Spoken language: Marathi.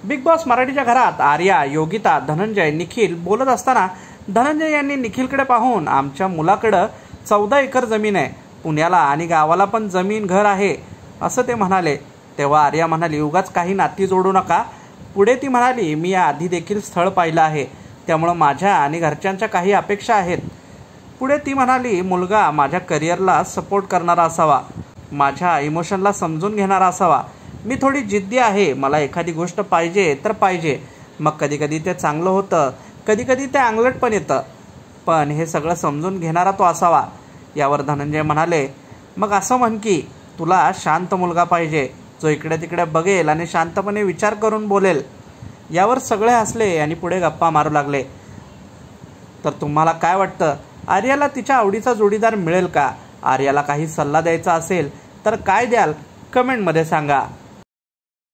बिग बॉस मराठीच्या घरात आर्या, योगिता, धनंजय, निखिल बोलत असताना धनंजय यांनी निखिलकडे पाहून आमच्या मुलाकडे 14 एकर जमीन आहे, पुण्याला आणि गावाला पण जमीन घर आहे असं ते म्हणाले। तेव्हा आर्या म्हणाली, उगाच काही नाती जोडू नका। पुढे ती म्हणाली, मी आधी देखील स्थळ पाहिलं आहे, त्यामुळे माझ्या आणि घरच्यांच्या काही अपेक्षा आहेत। पुढे ती म्हणाली, मुलगा माझ्या करिअरला सपोर्ट करणारा असावा, माझ्या इमोशनला समजून घेणारा असावा। मी थोडी जिद्दी आहे, मला एखादी गोष्ट पाहिजे तर पाहिजे। मग कधी कधी ते चांगलं होतं, कधी कधी ते अंगलट पण येतं, पण हे सगळं समजून घेणारा तो असावा। यावर धनंजय म्हणाले, मग असं म्हण की तुला शांत मुलगा पाहिजे, जो इकडे तिकडे बघेल आणि शांतपणे विचार करून बोलेल। यावर सगळे हसले आणि पुढे गप्पा मारू लागले। तर तुम्हाला काय वाटतं, आर्याला तिच्या आवडीचा जोडीदार मिळेल का? आर्याला काही सल्ला द्यायचा असेल तर काय द्याल, कमेंटमध्ये सांगा।